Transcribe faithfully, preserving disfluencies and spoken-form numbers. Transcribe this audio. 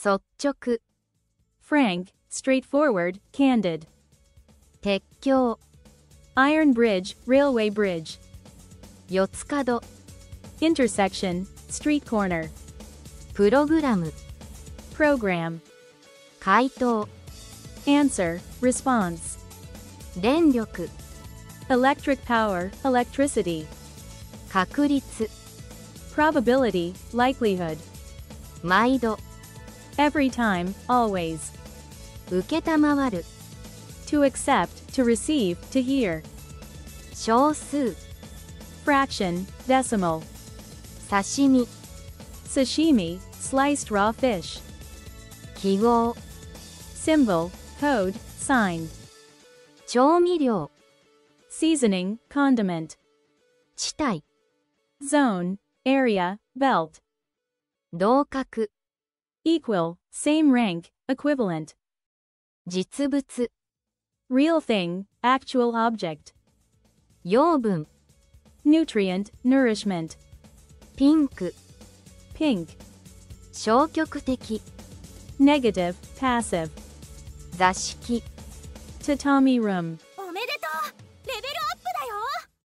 率直 frank, straightforward, candid. 鉄橋 Iron bridge, railway bridge. 四つ角 Intersection, street corner. プログラム Program. 回答 Answer, response. 電力 Electric power, electricity. 確率 Probability, likelihood. 毎度 Every time, always. 承る To accept, to receive, to hear. 少数 Fraction, decimal. 刺身 Sashimi, sliced raw fish. 記号 Symbol, code, sign. 調味料 Seasoning, condiment. 地帯 Zone, area, belt. 同格 Equal, same rank, equivalent. 実物 Real thing, actual object. 養分 Nutrient, nourishment. ピンク Pink. 消極的 Negative, passive. 座敷 Tatami room.